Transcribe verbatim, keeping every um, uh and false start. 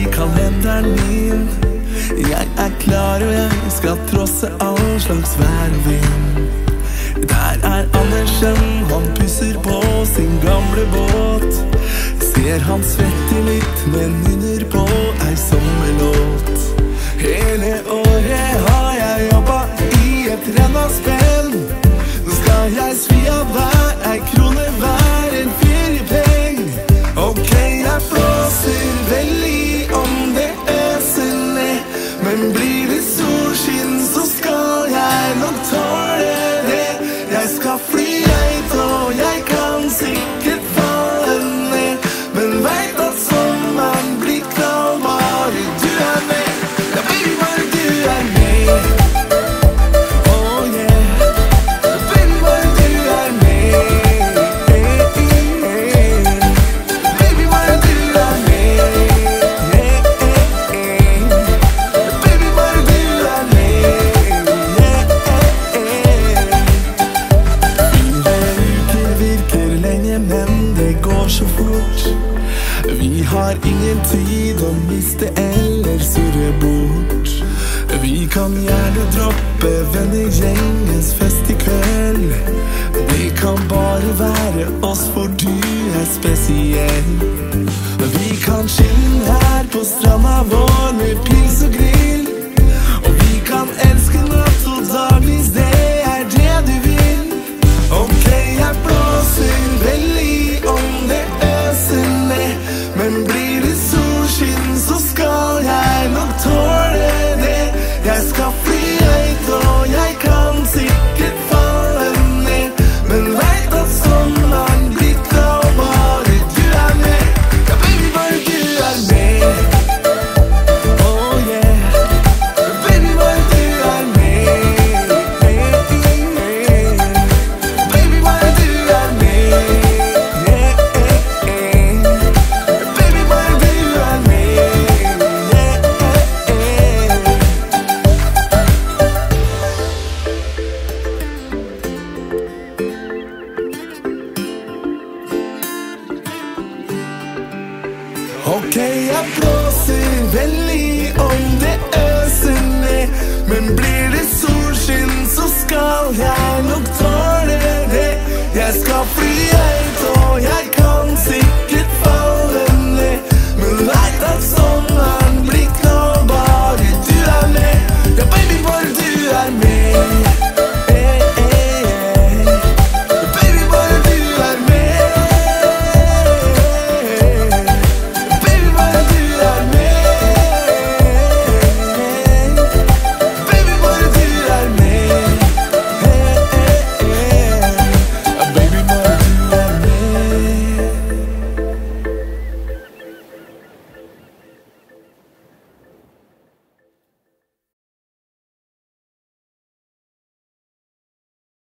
kalenderen min. Jeg er klar og jeg skal trosse all slags vær og vind. Der er Andersen, han pusser på sin gamle båt. Ser han svetter litt, men nynner på ei sommerlåt. Hele året har jeg jobbet i et rennaspenn. Nå skal jeg svi av hver ei krone, hver en feriepeng. Ok, jeg blåser vel i om det øser ned, men blir det solskinn så skal jeg nok tåle det. Jeg skal fly høyt og jeg kan sikkert falle ned, men vet at sommeren blir kald bare du er med. Ja, baby, bare du er med. Oh yeah, baby, bare du er med. Baby, bare du er med. Baby, bare du er med. Fire uker virker lenge, men det går så fort. Vi har ingen tid å miste eller surre bort. Vi kan gjerne droppe vennegjengens fest i kveld. Det kan bare være oss, for du er spesiell. Vi kan chille her på stranda vår med pils og grill.